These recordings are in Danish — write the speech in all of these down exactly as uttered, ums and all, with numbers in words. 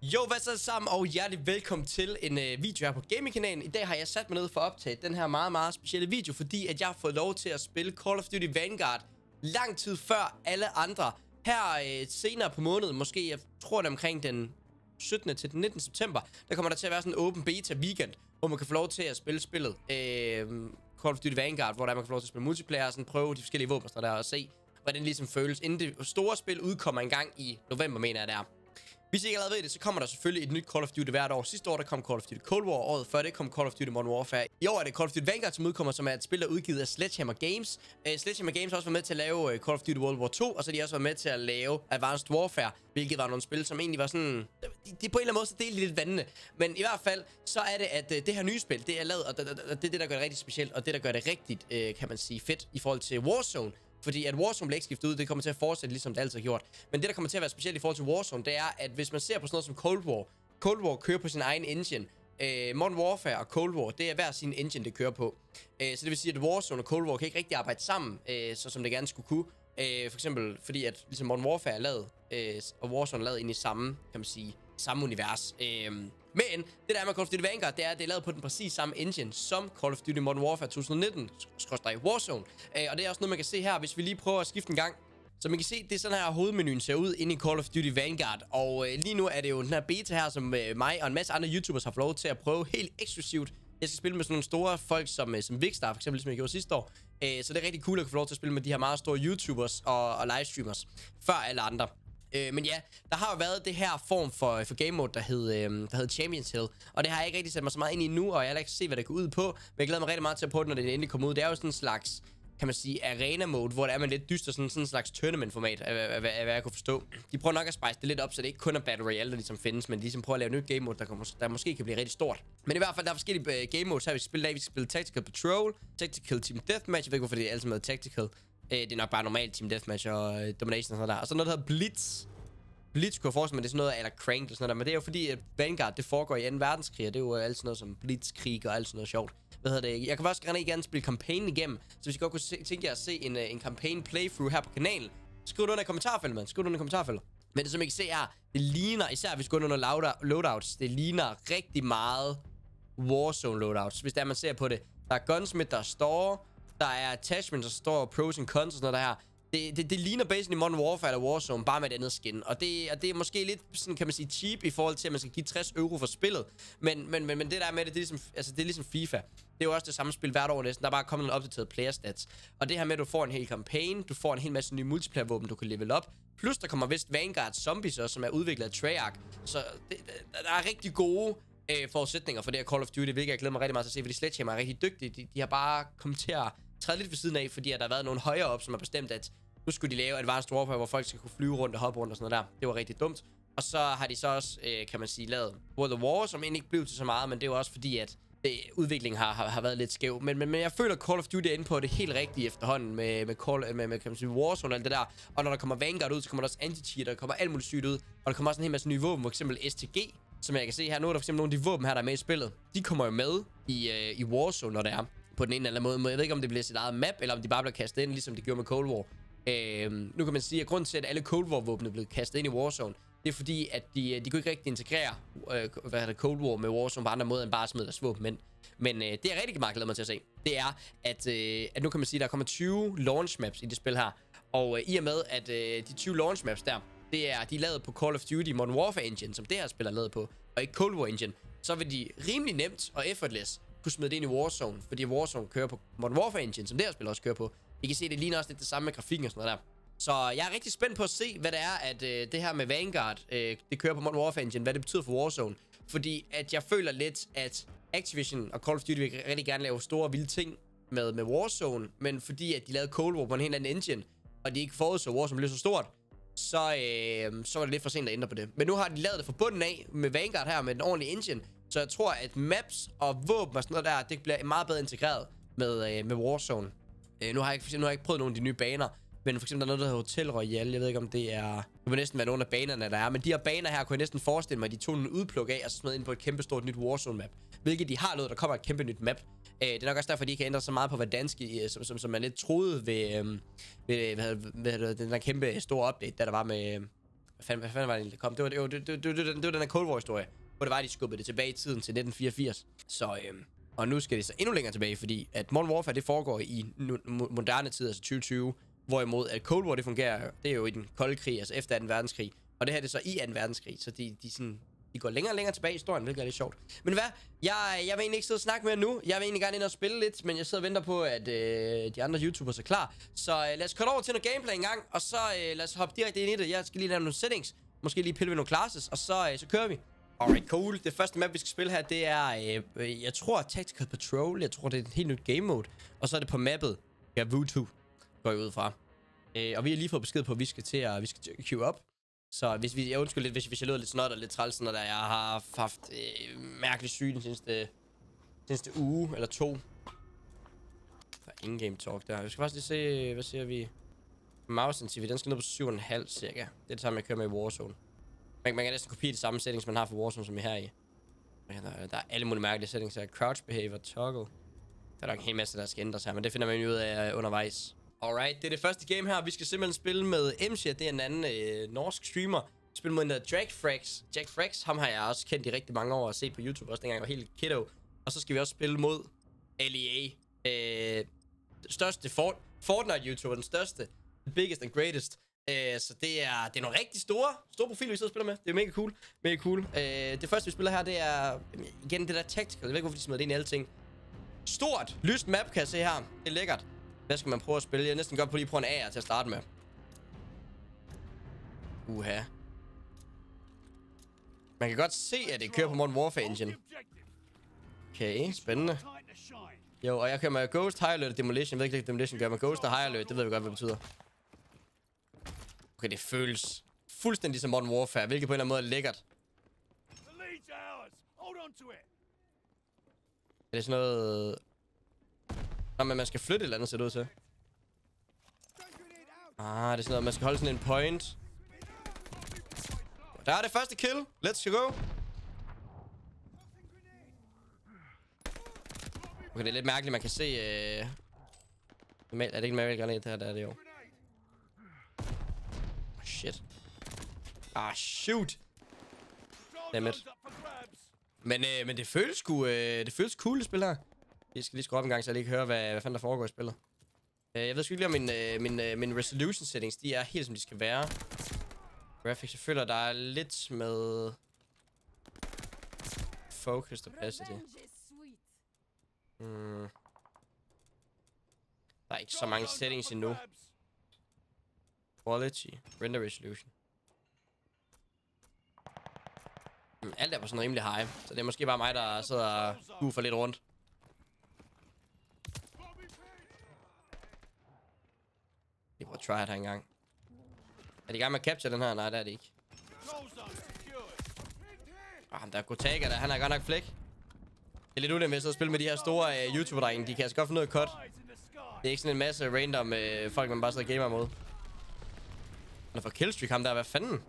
Jo, hvad så sammen, og hjertelig velkommen til en øh, video her på gamingkanalen. I dag har jeg sat mig ned for at optage den her meget, meget specielle video, fordi at jeg har fået lov til at spille Call of Duty Vanguard lang tid før alle andre. Her øh, senere på måneden, måske jeg tror det er omkring den syttende til den nittende september, der kommer der til at være sådan en open beta weekend, hvor man kan få lov til at spille spillet øh, Call of Duty Vanguard, hvor der man kan få lov til at spille multiplayer og sådan prøve de forskellige våben der og se, hvordan det ligesom føles, inden det store spil udkommer en gang i november, mener jeg det er. Hvis I ikke allerede ved det, så kommer der selvfølgelig et nyt Call of Duty hvert år. Sidste år der kom Call of Duty Cold War, året før det kom Call of Duty Modern Warfare. I år er det Call of Duty Vanguard, som udkommer, som er et spil, der er udgivet af Sledgehammer Games. Uh, Sledgehammer Games har også været med til at lave uh, Call of Duty World War to, og så har de også været med til at lave Advanced Warfare, hvilket var nogle spil, som egentlig var sådan... De, de på en eller anden måde så delte lidt vandene. Men i hvert fald, så er det, at uh, det her nye spil, det er lavet, og det, det er det, der gør det rigtig specielt, og det, der gør det rigtigt, uh, kan man sige, fedt i forhold til Warzone. Fordi at Warzone bliver ikke skiftet ud, det kommer til at fortsætte, ligesom det altid har gjort. Men det, der kommer til at være specielt i forhold til Warzone, det er, at hvis man ser på sådan noget som Cold War, Cold War kører på sin egen engine. Øh, Modern Warfare og Cold War, det er hver sin engine, det kører på. Øh, så det vil sige, at Warzone og Cold War kan ikke rigtig arbejde sammen, øh, så som det gerne skulle kunne. Øh, for eksempel fordi, at ligesom Modern Warfare er lavet, øh, og Warzone er lavet ind i samme, kan man sige, samme univers. Øh, men det der med Call of Duty Vanguard, det er, at det er lavet på den præcis samme engine som Call of Duty Modern Warfare to tusind nitten, skråstreg Warzone. Øh, og det er også noget, man kan se her, hvis vi lige prøver at skifte en gang. Så man kan se, det er sådan her hovedmenuen ser ud inde i Call of Duty Vanguard. Og øh, lige nu er det jo den her beta her, som øh, mig og en masse andre YouTubers har fået lov til at prøve helt eksklusivt. Jeg skal spille med sådan nogle store folk som, øh, som Vigstar, for eksempel, ligesom jeg gjorde sidste år. Øh, så det er rigtig cool at kunne få lov til at spille med de her meget store YouTubers og, og livestreamers, før alle andre. Øh, men ja, der har jo været det her form for, for game mode, der hed, øh, der hed Champions Hill. Og det har jeg ikke rigtig sat mig så meget ind i nu, og jeg har ikke se, hvad det går ud på. Men jeg glæder mig rigtig meget til at prøve det, når det endelig kommer ud. Det er jo sådan en slags, kan man sige, arena mode, hvor det er man lidt dyster, sådan, sådan en slags tournament format, af, af, af, af hvad jeg kunne forstå. De prøver nok at spice det lidt op, så det ikke kun er Battle Royale, der ligesom findes, men de ligesom prøver at lave et nyt game mode, der, kan, der måske kan blive rigtig stort. Men i hvert fald, der er forskellige uh, game modes her, vi skal spille af. Vi skal spille Tactical Patrol, Tactical Team Deathmatch, jeg ved ikke, hvorfor det er altid med Tactical. Uh, det er nok bare normalt Team Deathmatch og uh, Domination og sådan der. Og så noget, der hedder Blitz. Blitz kunne jeg forestille mig, det er sådan noget, eller Crank eller sådan noget der. Men det er jo fordi, at Vanguard, det foregår i anden verdenskrig, og det er jo alt sådan noget som Blitzkrig og alt sådan noget sjovt. Hvad hedder det? Jeg kan faktisk gerne, gerne spille campaign igennem, så hvis I godt kunne se, tænke jer at se en, en campaign playthrough her på kanalen, skriv det under i kommentarfeltet, man. Skriv det under i kommentarfeltet. Men det som I kan se her, det ligner, især hvis vi går under loadouts, det ligner rigtig meget Warzone loadouts, hvis det er, man ser på det. Der er Gunsmith, der er Store, der er attachments, der står pros and cons og sådan noget der her. Det, det, det ligner basically Modern Warfare eller Warzone, bare med et andet skin. Og det, og det er måske lidt, sådan, kan man sige, cheap i forhold til, at man skal give tres euro for spillet. Men, men, men, men det der med det, det er, ligesom, altså, det er ligesom FIFA. Det er jo også det samme spil hvert år næsten. Der er bare kommet nogle opdaterede player stats. Og det her med, at du får en hel campaign, du får en hel masse nye multiplayer-våben, du kan level op. Plus der kommer vist Vanguard Zombies også, som er udviklet af Treyarch. Så det, der er rigtig gode øh, forudsætninger for det her Call of Duty, hvilket jeg glæder mig rigtig meget til at se, fordi Sledgehammer er rigtig dygtige. De, de har bare kommet til at træde lidt ved siden af, fordi at der har været nogle højere op, som har bestemt, at nu skulle de lave Advanced Warfare, hvor folk skal kunne flyve rundt og hoppe rundt og sådan noget der. Det var rigtig dumt. Og så har de så også, øh, kan man sige, lavet World of War, som egentlig ikke blev til så meget, men det er jo også fordi, at det, udviklingen har, har, har været lidt skæv. Men, men, men jeg føler, at Call of Duty er inde på det helt rigtige efterhånden med, med, Call, med, med kan man sige, Warzone og alt det der. Og når der kommer Vanguard ud, så kommer der også anti-cheat, der kommer alt muligt sygt ud. Og der kommer også en hel masse nye våben, for eksempel S T G, som jeg kan se her. Nu er der for eksempel nogle af de våben her, der er med i spillet. De kommer jo med i, øh, i Warzone, når det er på den ene eller anden måde. Jeg ved ikke, om det bliver sit eget map, eller om de bare bliver kastet ind, ligesom de gjorde med Cold War. Øhm, nu kan man sige, at grunden til, at alle Cold War-våben er blevet kastet ind i Warzone, det er fordi, at de, de kunne ikke rigtig integrere øh, hvad det, Cold War med Warzone på andre måder, end bare at smide deres våben. Men, men øh, det er rigtig meget glæder mig til at se. Det er, at, øh, at nu kan man sige, at der kommer tyve launch maps i det spil her. Og øh, i og med, at øh, de tyve launch maps der, det er, de er lavet på Call of Duty Modern Warfare Engine, som det her spil er lavet på, og ikke Cold War Engine, så vil de rimelig nemt og effortless kunne smide det ind i Warzone, fordi Warzone kører på Modern Warfare Engine, som det her spil også kører på. I kan se, det ligner også lidt det samme med grafikken og sådan noget der. Så jeg er rigtig spændt på at se, hvad det er, at øh, det her med Vanguard, øh, det kører på Modern Warfare Engine, hvad det betyder for Warzone. Fordi at jeg føler lidt, at Activision og Call of Duty vil rigtig gerne lave store vilde ting med, med Warzone, men fordi at de lavede Cold War på en helt anden engine, og de ikke forudså, at Warzone blev så stort, så, øh, så var det lidt for sent at ændre på det. Men nu har de lavet det fra bunden af med Vanguard her, med den ordentlige engine, så jeg tror, at maps og våben og sådan noget der, det bliver meget bedre integreret med, øh, med Warzone. Øh, nu, har jeg ikke, nu har jeg ikke prøvet nogle af de nye baner, men for eksempel der er noget, der hedder Hotel Royale. Jeg ved ikke, om det er... Det må næsten være nogle af banerne, der er. Men de her baner her kunne jeg næsten forestille mig, at de tog en udpluk af og så smed ind på et kæmpe stort nyt Warzone-map. Hvilket de har lavet, der kommer et kæmpe nyt map. Øh, det er nok også derfor, de kan ændre så meget på Verdansk, som, som, som man lidt troede ved, øh, ved, ved, ved, ved den der kæmpe store update, der der var med, Hvad fanden, hvad fanden var det egentlig, der kom? Det var, det, var, det, det, det, det, det var den her Cold War-historie, hvor det var, de skubbede det tilbage i tiden til nitten fireogfirs. Så, øhm, og nu skal det så endnu længere tilbage, fordi at Modern Warfare, det foregår i moderne tid, altså tyve tyve. Hvorimod at Cold War, det fungerer, det er jo i den kolde krig, altså efter anden verdenskrig. Og det her, det er så i anden verdenskrig, så de, de, sådan, de går længere og længere tilbage i historien, hvilket er lidt sjovt. Men hvad? Jeg, jeg vil egentlig ikke sidde og snakke mere nu. Jeg vil egentlig gerne ind og spille lidt, men jeg sidder og venter på, at øh, de andre YouTubers er klar. Så øh, lad os komme over til noget gameplay en gang, og så øh, lad os hoppe direkte ind i det. Jeg skal lige lave nogle settings, måske lige pille ved nogle classes, og så, øh, så kører vi. Alright, cool. Det første map, vi skal spille her, det er, øh, jeg tror, Tactical Patrol. Jeg tror, det er et helt nyt game mode. Og så er det på mappet Gavutu, går jeg ud fra. Øh, og vi har lige fået besked på, at vi skal til at, vi skal til at queue up. Så hvis vi, jeg undskylder lidt, hvis, hvis jeg lyder lidt snot og lidt træls, når der jeg har haft øh, mærkelig syg den seneste, seneste uge eller to. Der er ingen game talk der. Vi skal faktisk lige se, hvad siger vi? Mouse sensitivity, den skal ned på syv komma fem cirka. Det er det samme, jeg kører med i Warzone. Man, man kan næsten kopiere de samme settings, man har for Warzone, som i her i. Der, der er alle mulige mærkelige settings her. Crouch behavior, toggle. Der er nok en hel masse, der skal ændres her, men det finder man jo ud af undervejs. Alright, det er det første game her. Vi skal simpelthen spille med M C, det er en anden øh, norsk streamer. Vi spiller mod en der Jack Frax. Jack Frax, ham har jeg også kendt i rigtig mange år og set på YouTube, også dengang jeg var helt kiddo. Og så skal vi også spille mod L E A. Øh, den største Fort Fortnite-YouTuber, den største. The biggest and greatest. Øh, så det er, det er nogle rigtig store, store profiler, vi sidder og spiller med. Det er mega cool. Mega cool. Øh, det første, vi spiller her, det er igen det der tactical. Jeg ved ikke, hvorfor de smider det ind i alle ting. Stort, lyst map, kan jeg se her. Det er lækkert. Hvad skal man prøve at spille? Jeg er næsten godt på lige at prøve en A R til at starte med. Uha. Man kan godt se, at det kører på Modern Warfare Engine. Okay, spændende. Jo, og jeg kører med Ghost, High Alert og Demolition. Jeg ved ikke, hvad Demolition gør, men Ghost og High Alert, det ved vi godt, hvad det betyder. Okay, det føles fuldstændig som Modern Warfare, hvilket på en eller anden måde er lækkert. Er det sådan noget... Nå, men man skal flytte et eller andet, ser det ud til. Ah, det er sådan noget, man skal holde sådan en point. Der er det første kill. Let's go. Okay, det er lidt mærkeligt, man kan se... Øh... Er det ikke Mary Granate her? Der er det jo. Oh, shit. Ah, shoot. Dammit. Men, øh, men det føles sgu... Øh, det føles cool, det spil her. Jeg skal lige skrue op en gang, så jeg lige kan høre, hvad, hvad fanden der foregår i spillet. Uh, jeg ved sgu ikke lige, om min, uh, min, uh, min resolution settings, de er helt som de skal være. Graphics, jeg føler, der er lidt med... Focus opacity. Hmm. Der er ikke så mange settings endnu. Quality, render resolution. Hmm, alt er på sådan rimelig high, så det er måske bare mig, der sidder og goofer lidt rundt. Jeg prøver at try her engang. Er de i gang med at capture den her? Nej, det er det ikke. Ah, der er Gotaga der. Han er godt nok flæk. Det er lidt unemt at spille med de her store uh, YouTuber-drenge. De kan altså godt finde noget cut. Det er ikke sådan en masse random uh, folk, man bare sidder og gamer mod. Han er for killstreak ham der. Hvad fanden?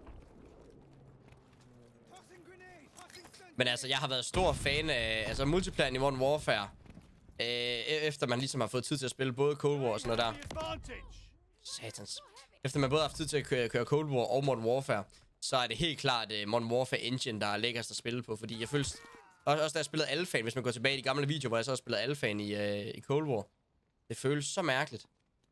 Men altså, jeg har været stor fan af altså, multiplayer i Modern Warfare. Uh, efter man ligesom har fået tid til at spille både Cold War og sådan noget der. Satans. Efter man både har haft tid til at køre, køre Cold War og Modern Warfare, så er det helt klart uh, Modern Warfare Engine, der er lækkerst at spille på. Fordi jeg føles... Også, også da jeg spillede Alphaen, hvis man går tilbage i de gamle videoer, hvor jeg så har spillet Alphaen i, uh, i Cold War. Det føles så mærkeligt.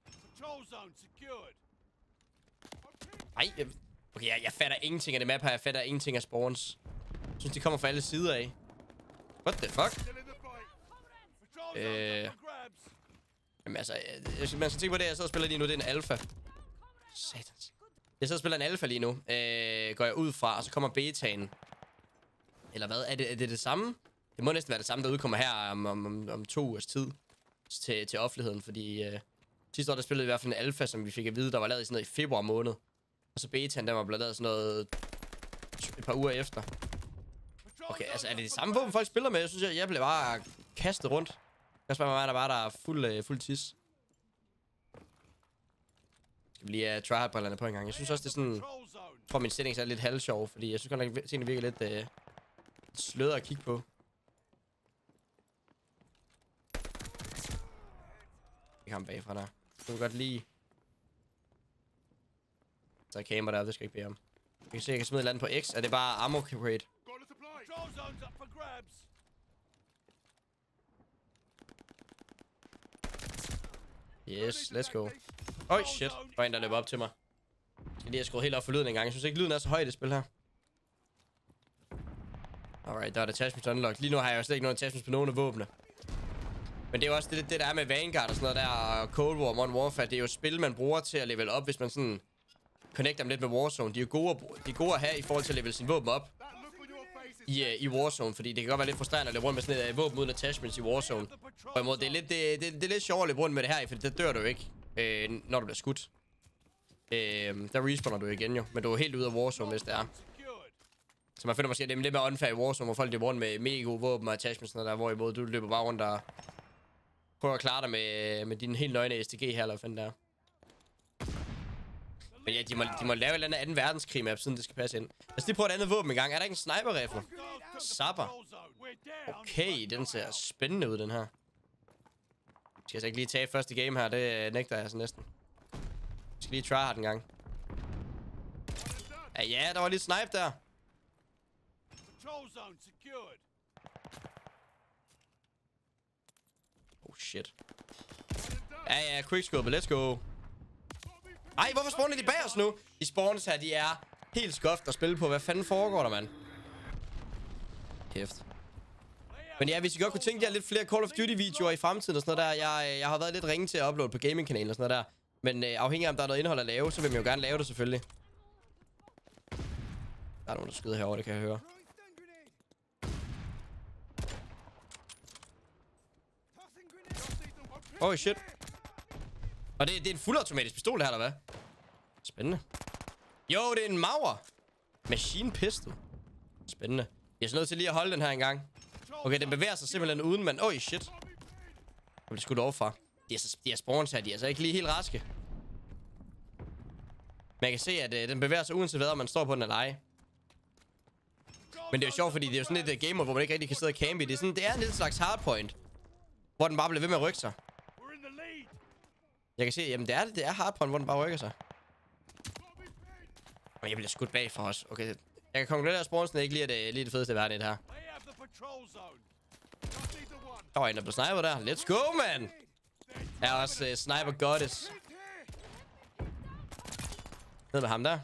Ej, jeg, okay, jeg, jeg fatter ingenting af det map her. Jeg fatter ingenting af spawns. Jeg synes, de kommer fra alle sider af. What the fuck? Øh... Jamen altså, jeg, man skal tænke på det, jeg sidder og spiller lige nu, det er en alfa. Satans. Jeg sidder og spiller en alfa lige nu, øh, går jeg ud fra, og så kommer betaen. Eller hvad? Er det, er det det samme? Det må næsten være det samme, der udkommer her om, om, om, om to ugers tid til, til offentligheden, fordi øh, sidste år der spillede vi i hvert fald en alfa, som vi fik at vide, der var lavet i sådan noget i februar måned. Og så betaen, der var blevet lavet sådan noget et par uger efter. Okay, altså er det det samme våben, folk spiller med? Jeg synes, jeg, jeg blev bare kastet rundt. Jeg spørger mig, der bare der er fuld, uh, fuld tis. Skal vi lige uh, tryhard-brillerne på en gang. Jeg synes også, det er sådan... Jeg tror, min settings er lidt halvsjov, fordi jeg synes godt nok, at tingene virker lidt uh, sløret at kigge på. Jeg kan ham bagfra der. Du kan godt lige... Så er camera der, det skal jeg ikke bede om. Jeg kan se, jeg kan smide et eller andet på X. Er det bare ammo crate? Yes, let's go. Oj, shit. Der var en, der løber op til mig. Jeg skal lige have skruet helt op for lyden en gang. Jeg synes ikke, lyden er så høj i det spil her. Alright, der er attachments unlocked. Lige nu har jeg jo slet ikke nogen attachments på nogen af våbne. Men det er jo også det, det der er med Vanguard og sådan noget der, og Cold War, Modern Warfare. Det er jo et spil, man bruger til at level op, hvis man sådan connecter dem lidt med Warzone. De er jo gode at, de er gode at have i forhold til at level sin våben op i, uh, i Warzone, fordi det kan godt være lidt frustrerende at løbe rundt med sådan et uh, våben uden attachments i Warzone. På en måde, det er lidt, det, det, det er lidt sjovere at løbe rundt med det her, for der dør du jo ikke, øh, når du bliver skudt. Øh, der respawner du igen jo, men du er helt ude af Warzone, hvis det er. Så man finder måske, at det er lidt mere unfair i Warzone, hvor folk løber rundt med mega gode våben og attachments, der, hvorimod du løber bare rundt og prøver at klare dig med, med din helt nøgne S T G her, eller hvad fanden der er. Men ja, de må, de må lave et eller andet anden verdenskrig-map, siden det skal passe ind. Lad os lige prøve et andet våben i gang. Er der ikke en sniper-rifle? Zapper. Okay, den ser spændende ud, den her. Skal jeg så ikke lige tage første game her? Det nægter jeg så næsten. Jeg skal lige tryhard en gang. Ja, ja, der var lidt snipe der. Oh shit. Ja, ja, quickscope, let's go. Ej, hvorfor spawner de bag os nu? De spawns her, de er helt skuffet at spille på. Hvad fanden foregår der, mand? Kæft. Men ja, hvis I godt kunne tænke jer lidt flere Call of Duty-videoer i fremtiden og sådan noget der. Jeg, jeg har været lidt ringe til at uploade på gaming-kanalen og sådan noget der. Men øh, afhængig af, om der er noget indhold at lave, så vil man jo gerne lave det selvfølgelig. Der er nogen, der skyder herovre, det kan jeg høre. Oh shit. Og det, det er en fuldautomatisk pistol her, eller hvad? Spændende. Jo, det er en Mauer. Machine pistol. Spændende. Jeg er så nødt til lige at holde den her en gang. Okay, den bevæger sig simpelthen uden, men... Oj, shit. Jeg bliver skudt overfra. De er, så, de er spawns her, de er altså ikke lige helt raske. Man kan se, at uh, den bevæger sig uanset hvad, om man står på den eller ej. Men det er jo sjovt, fordi det er jo sådan et uh, game mode, hvor man ikke rigtig kan sidde og campe i. Det er, sådan, det er en lille slags hardpoint, hvor den bare bliver ved med at rykke sig. Jeg kan se, jamen det er det, det er hardpoint, hvor den bare rykker sig. Men jeg bliver skudt bag for os. Okay, jeg kan konkludere, at spawnsen ikke lige er det, lige det fedeste i verden, det her. Der var en, der blev sniper der. Let's go, man! Jeg er også uh, sniper goddess. Ned med ham der.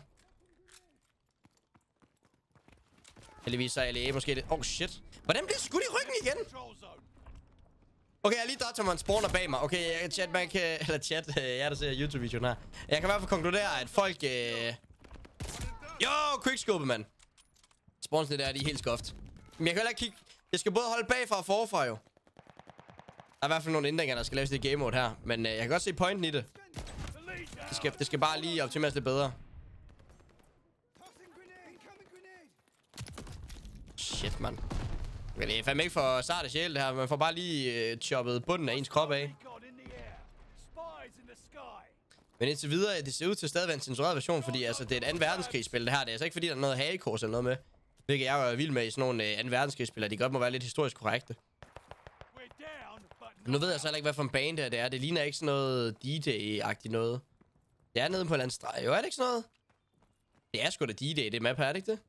Heldigvis så er L A måske det. Oh shit. Hvordan bliver skudt i ryggen igen? Okay, jeg er lige dødt til, man spawner bag mig. Okay, jeg kan chat, man kan... Eller chat, jeg der ser YouTube-videoen her. Jeg kan i hvert fald konkludere, at folk... Øh... Jo, quickscope, mand. Spawnsene der, de er helt skuffet. Men jeg kan heller ikke kigge... Jeg skal både holde bagfra og forfra, jo. Der er i hvert fald nogle ændringer, der skal laves i det game mode her. Men øh, jeg kan godt se pointen i det. Det skal, det skal bare lige optimeres lidt bedre. Shit, mand. Men det er fandme ikke for sart og sjæl det her. Man får bare lige øh, choppet bunden af ens krop af. Men indtil videre, det ser ud til stadig en censureret version, fordi altså, det er et anden verdenskrigsspil det her. Det er altså ikke fordi, der er noget hagekors eller noget med. Hvilket jeg er vild med i sådan nogle øh, anden verdenskrigsspil, de godt må være lidt historisk korrekte. Nu ved jeg så heller ikke, hvad for en bane det er. Det ligner ikke sådan noget D-Day-agtigt noget. Det er nede på en eller anden streg. Jo, er det ikke sådan noget? Det er sgu da D-Day, det map her, er det ikke det?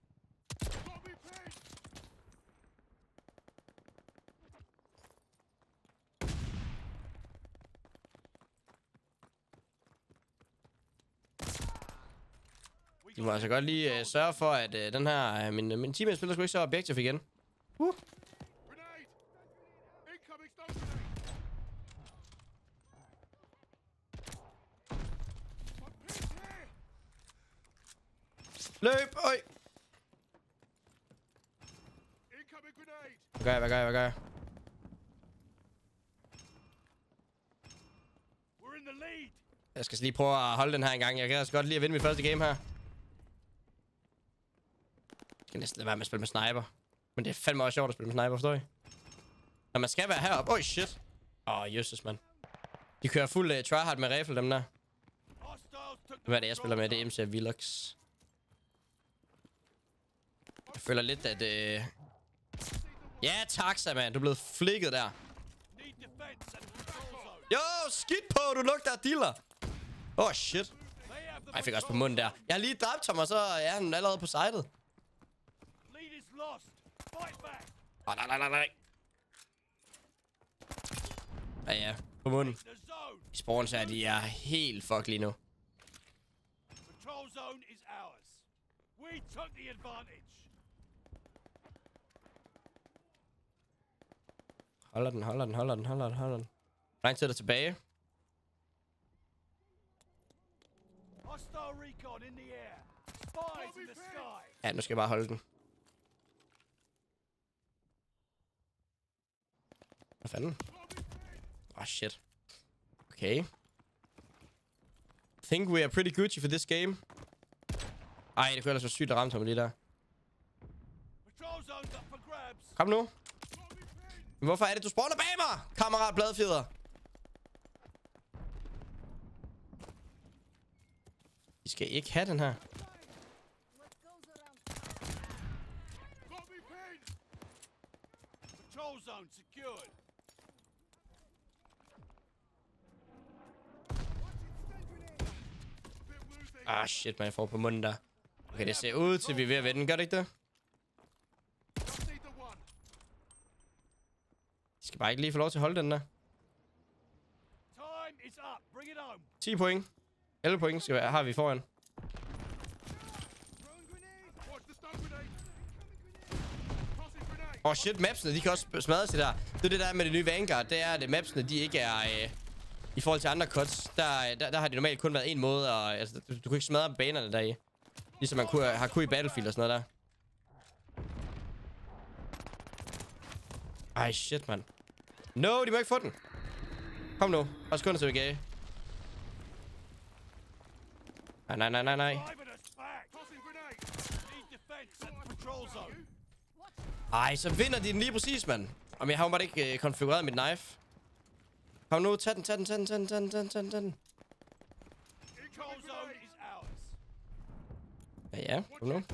De må altså godt lige uh, sørge for, at uh, den her... Uh, min, min teammate spiller sgu ikke så objektiv igen. Uh. Løb! Øj! Hvad gør jeg? Hvad gør jeg? Hvad gør jeg? Jeg skal lige prøve at holde den her en gang. Jeg kan altså godt lide at vinde mit første game her. Jeg skal næsten lade være med at spille med sniper. Men det er fandme også sjovt at spille med sniper, forstår I? Når man skal være heroppe. Øj, shit. Åh, oh, jøsses, mand. De kører fuld uh, tryhard med rifle, dem der. Hvad er det, jeg spiller med? Det er M C Vilux. Jeg føler lidt, at... Øh... Ja, taxa, mand. Du er blevet flikket der. Jo, skidt på, du lugter af dealer. Åh, oh, shit. Jeg fik også på munden der. Jeg har lige dræbt ham, og så er han allerede på sidet. Åh, nej, nej, nej, nej. Ja, ja. På munden. De spawns her, de er helt fuck lige nu. Holder den, holder den, holder den, holder den, holder den. Hvor lang tid er der tilbage? Ja, nu skal jeg bare holde den. Hvad fanden? Åh, oh, shit. Okay. Think we are pretty Gucci for this game. Ej, det kunne ellers være sygt at ramme ham lige der. Kom nu. Men hvorfor er det, du spawner bag mig, kammerat bladfjeder? Vi skal ikke have den her. Ah, shit, man. Jeg får på munden der. Okay, det ser ud til, vi er ved at vende. Gør det ikke det? De skal bare ikke lige få lov til at holde den der. ti point. elleve point skal være, har vi foran. Åh, oh, shit, mapsene, de kan også smadre sig der. Det er det der med det nye Vanguard, det er, at mapsene, de ikke er... Øh, I forhold til andre cuts, der, der, der har det normalt kun været en måde, og altså, du, du kan ikke smadre banerne deri. Ligesom man kunne, har kunne i Battlefield og sådan noget der. Ej, shit, mand. No, de må ikke få den. Kom nu. Og sekunder til V G. Nej, nej, nej, nej, nej. Ej, så vinder de den lige præcis, mand. Om jeg har jo bare ikke øh, konfigureret mit knife. Kom nu, tag den, tag den, tag den, tag den, tag den, tag den, tag den, tag den. Ja, ja, kom nu.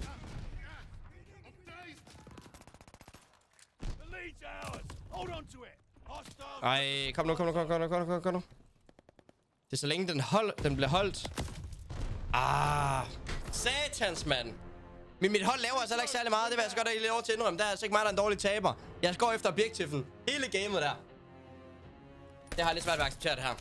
Ej, kom nu, kom nu, kom nu, kom nu, kom nu, kom nu, kom nu. Det er så længe den, hold, den bliver holdt. Ah, satans, mand. Men mit hold laver altså ikke særlig meget. Det vil jeg så godt ikke lidt over til indrømme. Der er altså ikke mig, der er en dårlig taber. Jeg går efter objektiven. Hele gamet der. Det har jeg lidt svært ved at acceptere det her.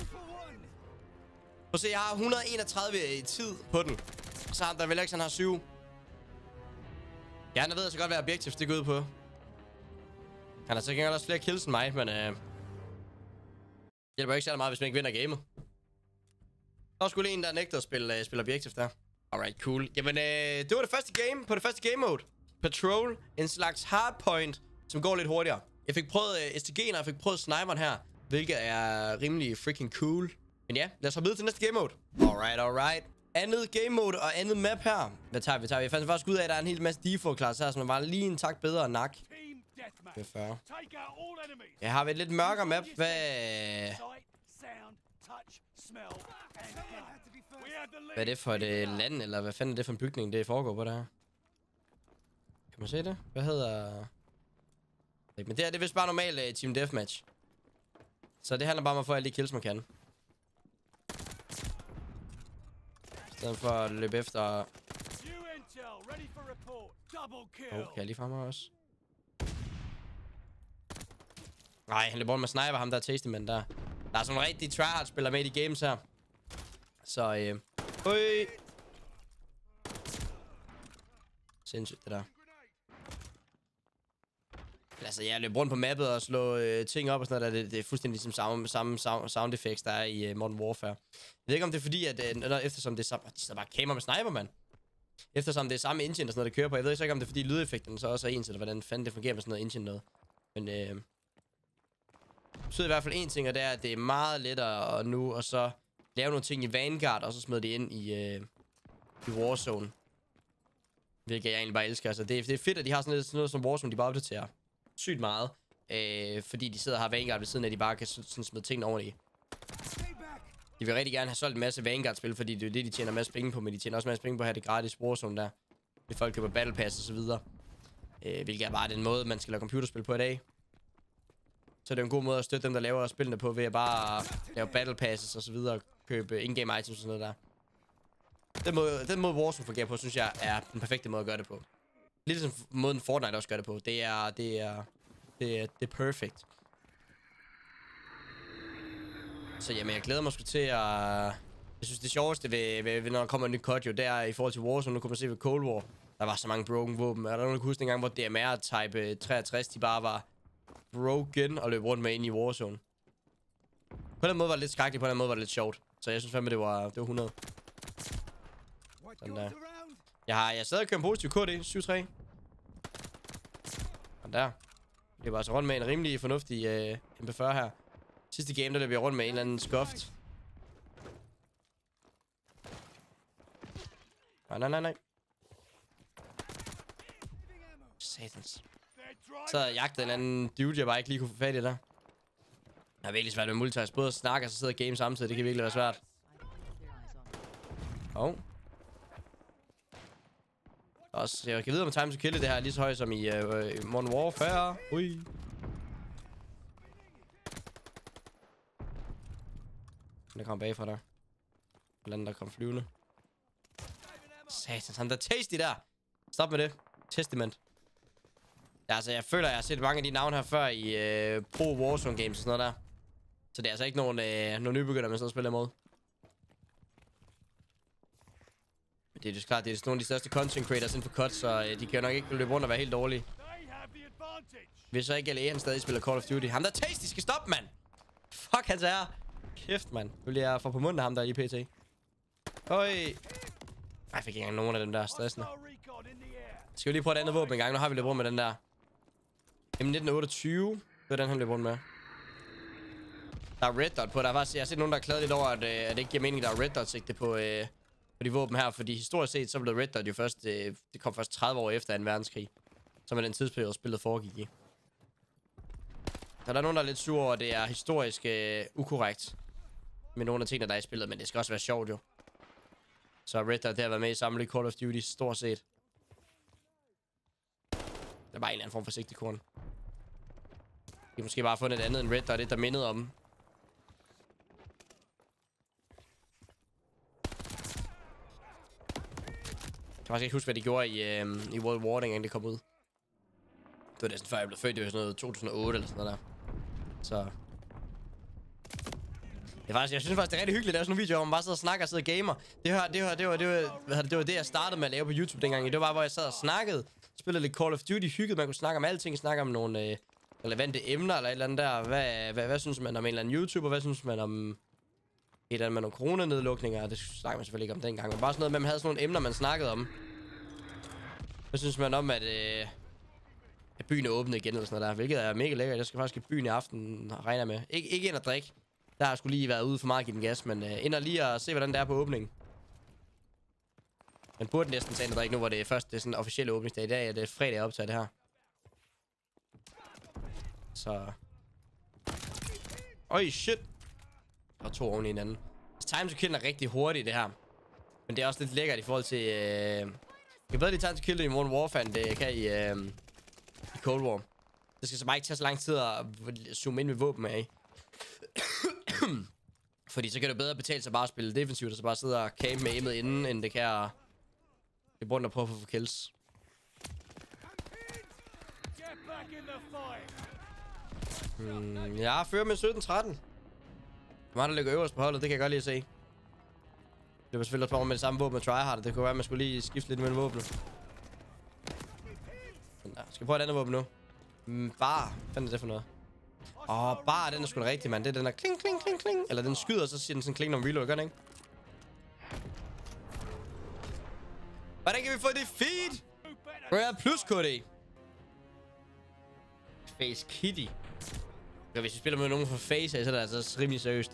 Prøv at se, jeg har et hundrede og enogtredive i tid på den. Og så har der vel ikke sådan har syv. Ja, han ved så godt, hvad objektiv det går ud på. Han har så ikke også flere kills end mig, men øh, hjælper ikke særlig meget, hvis man ikke vinder gamet. Der var sgu lige en, der nægter at spille, øh, spille objektiv der. Alright, cool. Jamen, øh, det var det første game på det første game mode. Patrol, en slags hardpoint, som går lidt hurtigere. Jeg fik prøvet øh, S T G'en, og jeg fik prøvet sniperen her, hvilket er rimelig freaking cool. Men ja, lad os hoppe videre til næste game mode. Alright, alright. Andet game mode og andet map her. Hvad tager vi? Tager vi? Jeg fandt faktisk ud af, at der er en hel masse default klasser her, som var lige en tak bedre end nak. Det er fyrre. Jeg har et lidt mørkere map. Hvad... Hvad er det for et uh, land, eller hvad fanden er det for en bygning, det foregår på det her? Kan man se det? Hvad hedder... Men det her, det er vist bare normalt uh, Team Deathmatch. Så det handler bare om at få alle de kills, man kan. I stedet for at løbe efter... Åh, oh, kan jeg lige fremme også? Nej, han løber rundt med sniper, ham der er tasty man der. Der er sådan en rigtig tryhard-spiller med i de games her. Så, øh... Øj! Sindssygt, det der. Altså, jeg løber rundt på mappet og slår øh, ting op og sådan noget der. Det, det er fuldstændig ligesom samme, samme sound, sound effects, der er i øh, Modern Warfare. Jeg ved ikke, om det er fordi, at... Øh, eftersom det er samme... De sidder bare kamera med sniper, mand. Eftersom det er samme engine og sådan noget, der kører på. Jeg ved ikke, om det er fordi lydeffekten så også er ens, eller hvordan fanden det fungerer med sådan noget engine noget. Men, øh... det betyder i hvert fald en ting, og det er, at det er meget lettere at nu, og så lave nogle ting i Vanguard, og så smide det ind i, øh, i Warzone. Hvilket jeg egentlig bare elsker. Altså, det, er, det er fedt, at de har sådan noget, sådan noget som Warzone, de bare opdaterer sygt meget. Øh, fordi de sidder og har Vanguard ved siden af, at de bare kan sådan smide tingene over i. De vil rigtig gerne have solgt en masse Vanguard-spil, fordi det er det, de tjener masser penge på, men de tjener også masser penge på at have det gratis Warzone der. Hvis folk køber Battle Pass og så videre. Øh, hvilket er bare den måde, man skal lave computerspil på i dag. Så det er en god måde at støtte dem, der laver spillene på, ved at bare lave battle passes og så videre, og købe in-game items og sådan noget der. Den måde, den måde Warzone fungerer på, synes jeg, er den perfekte måde at gøre det på. Lidt som måden Fortnite også gør det på. Det er, det er, det er, det er perfect. Så jamen, jeg glæder mig sgu til at... Jeg synes, det sjoveste ved, ved, ved når der kommer en ny cut, jo, det er i forhold til Warzone. Nu kan man se ved Cold War, der var så mange broken våben. Er der nogen, der kan huske en gang, hvor D M R Type treogtres, de bare var broken og løb rundt med ind i Warzone? På den måde var det lidt skrækkeligt, på den måde var det lidt sjovt. Så jeg synes fandme, det var, det var hundrede. Sådan der. Jeg har jeg stadig kørt en positiv K D, syv tre. Sådan der. Det var altså rundt med en rimelig fornuftig øh, M P fyrre her. Sidste game, der løb jeg rundt med en eller anden skuft. Nej, nej, nej, nej. Satans. Så havde jeg jagtet en anden dude, jeg bare ikke lige kunne få fat i der. Det er virkelig svært med multitask. Både at snakke og så sidde og game samtidig. Det kan virkelig være svært. Åh. Oh. Også, jeg kan vide, om time to kill det her er lige så højt som i uh, Modern Warfare. Ui. Der kommer bagfra der. Eller der kommer flyvende. Satans, han der tasty der. Stop med det. Testament. Ja, altså, jeg føler, jeg har set mange af de navne her før i uh, Pro Warzone games og sådan noget der. Så det er altså ikke nogen, øh, nogen nybegynder, man sidder og spiller imod. Men det er jo klart, det er nogle af de største content creators inden for cuts, så øh, de kan jo nok ikke løbe rundt og være helt dårlige. Hvis så ikke L A han stadig spiller Call of Duty. Ham der tasty skal stoppe, mand! Fuck, han er. Kæft, mand. Vil jeg få på munden af ham der i P T. Øj. Ej, jeg fik ikke engang nogen af dem der stressende. Skal vi lige prøve et andet våben en gang? Nu har vi løbet rundt med den der M nitten otteogtyve. Det var den, han løb rundt med. Der er red dot på. Der er faktisk, jeg har set nogen, der har klaget lidt over, at, øh, at det ikke giver mening, der er red dot sigte på, øh, på de våben her. Fordi historisk set, så blev red dot jo først, øh, det kom først tredive år efter anden verdenskrig. Som er den tidsperiode, spillet foregik i. Så der er nogen, der er lidt sure over, at det er historisk øh, ukorrekt. Med nogle af tingene, der er i spillet. Men det skal også være sjovt jo. Så red dot, det har været med i samlet Call of Duty, stort set. Der er bare en eller anden form for sigtekorn. De har måske bare fundet et andet end red dot, det der mindede om. Jeg kan faktisk ikke huske, hvad de gjorde i, øh, i World War, dengang det kom ud. Det var næsten før jeg blev født. Det var sådan noget to tusind og otte eller sådan noget der. Så... Jeg, faktisk, jeg synes faktisk, det er rigtig hyggeligt at lave sådan nogle videoer, hvor man bare sidder og snakker og sidder og gamer. Det var det, var, det, var, det, var, det var det, jeg startede med at lave på YouTube dengang. Det var bare, hvor jeg sad og snakkede. Spillede lidt Call of Duty, hyggede. Man kunne snakke om alting. Snakke om nogle øh, relevante emner eller et eller andet der. Hvad, hvad, hvad synes man om en eller anden YouTuber? Hvad synes man om... Et eller andet med nogle coronanedlukninger, det snakker man selvfølgelig ikke om dengang. Men bare sådan noget med, at man havde sådan nogle emner, man snakkede om. Hvad synes man om, at, øh, at byen er åbnet igen eller sådan noget der? Hvilket er mega lækkert. Jeg skal faktisk i byen i aften, regner med. Ik ikke ind og drikke. Der har jeg skulle lige været ude for meget at give den gas, men øh, ind og lige at se, hvordan det er på åbningen. Man burde næsten tage ind og drikke nu, hvor det er først det er sådan en officiel åbningsdag. I dag er det fredag, jeg optager det her. Så... Øj, shit! Og to oven i hinanden. Time to kill er rigtig hurtigt, det her. Men det er også lidt lækkert i forhold til... Øh... Jeg ved, det er time to kill i Modern Warfare, end det kan i, øh... i Cold War. Det skal så bare ikke tage så lang tid at zoome ind med våben af. Fordi så kan det bedre betale sig bare at spille defensivt, og så bare sidde og campe med aimet inden, end det kan at... Det er rundt og prøve at få kills. Hmm, jeg fører med sytten tretten. Hvor meget der ligger øverst på holdet, det kan jeg godt lige se. Det var selvfølgelig også bare med det samme våben med tryhard. Det kunne være, at man skulle lige skifte lidt mellem våben. Skal vi prøve et andet våben nu? Mm, bar. Hvad fanden er det for noget? Åh, oh, bar, den er sgu da rigtig, mand. Det er den der kling, kling, kling, kling. Eller den skyder, og så siger den sådan kling, når man reload. Gør den ikke? Hvordan kan vi få det feed? Rare plus K D. Face Kitty. Ja, hvis vi spiller med nogen fra Face, så er det altså rimelig seriøst.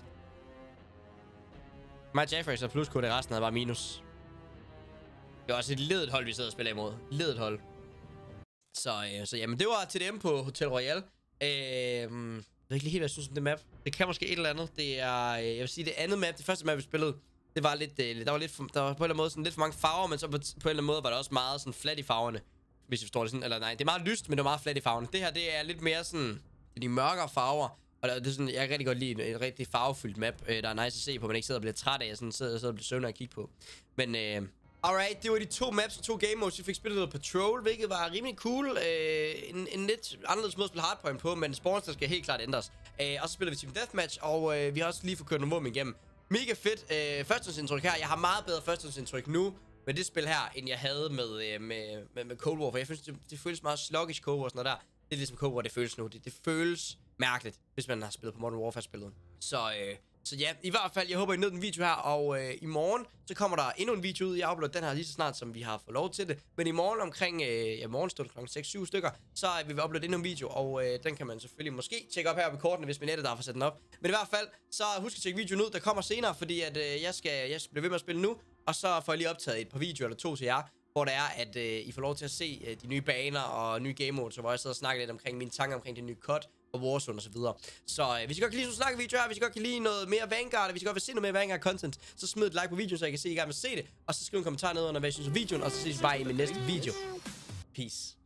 Mig Jeffrey så plus K D, resten er bare minus. Det er også et ledet hold, vi sidder og spiller imod. Ledet hold. Så, øh, så jamen, det var T D M på Hotel Royale. Øh, jeg ved ikke lige helt, hvad jeg synes om det map. Det kan måske et eller andet. Det er, øh, jeg vil sige, det andet map, det første map, vi spillede, det var lidt, øh, der var lidt, for, der var på en eller anden måde sådan lidt for mange farver, men så på, på en eller anden måde var der også meget sådan flat i farverne. Hvis I forstår det sådan, eller nej, det er meget lyst, men det er meget flat i farverne. Det her, det er lidt mere sådan, det er de mørkere farver, og Og det er sådan, jeg kan rigtig godt lide en, en rigtig farvefyldt map, øh, der er nice at se på, man ikke sidder og bliver træt af, sådan sidder, sidder og bliver søvnig at kigge på. Men øh, alright, det var de to maps og to game modes. Vi fik spillet noget Patrol, hvilket var rimelig cool. Øh, en, en lidt anderledes måde at spille hardpoint på, men spawns, der skal helt klart ændres. Øh, og så spiller vi Team Deathmatch, og øh, vi har også lige fået kørt nogle våben igennem. Mega fedt øh, førstehåndsindtryk her. Jeg har meget bedre førstehåndsindtryk nu med det spil her, end jeg havde med, øh, med, med, med Cold War. For jeg synes, det, det føles meget sluggish Cold War og sådan noget der. Det er ligesom Cold War, det føles nu. Det, det føles mærkeligt, hvis man har spillet på Modern Warfare-spillet. Så, øh, så ja, i hvert fald, jeg håber, I nød den video her. Og øh, i morgen, så kommer der endnu en video ud. Jeg uploader den her lige så snart, som vi har fået lov til det. Men i morgen omkring, øh, ja, morgen stod det klokken seks syv stykker, så øh, vil vi uploade endnu en video. Og øh, den kan man selvfølgelig måske tjekke op her på kortene, hvis min nettet der får sat den op. Men i hvert fald, så husk at tjekke videoen ud, der kommer senere, fordi at øh, jeg skal jeg skal blive ved med at spille nu. Og så får jeg lige optaget et par videoer eller to til jer, hvor det er, at øh, I får lov til at se øh, de nye baner og nye game modes, hvor jeg sidder og snakker lidt omkring mine tanker omkring det nye cut og Warzone og så videre. Så øh, hvis I godt kan lide sådan en snakke video her, hvis I godt kan lide noget mere Vanguard, og hvis I godt vil se noget mere Vanguard content, så smid et like på videoen, så jeg kan se, at I gerne vil se det. Og så skriv en kommentar ned under, hvad I synes om videoen, og så ses vi bare i min næste video. Peace.